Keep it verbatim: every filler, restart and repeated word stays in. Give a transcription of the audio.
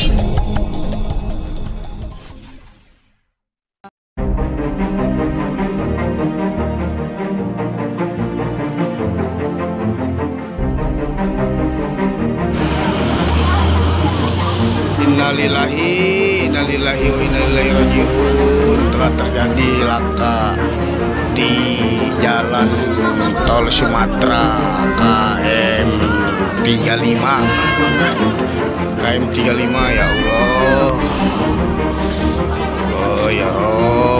Innalillahi innalillahi wa inna ilaihi rajiun. Telah terjadi laka di jalan tol Sumatera K M tiga puluh lima K M tiga puluh lima. Ya Allah, oh ya Rob.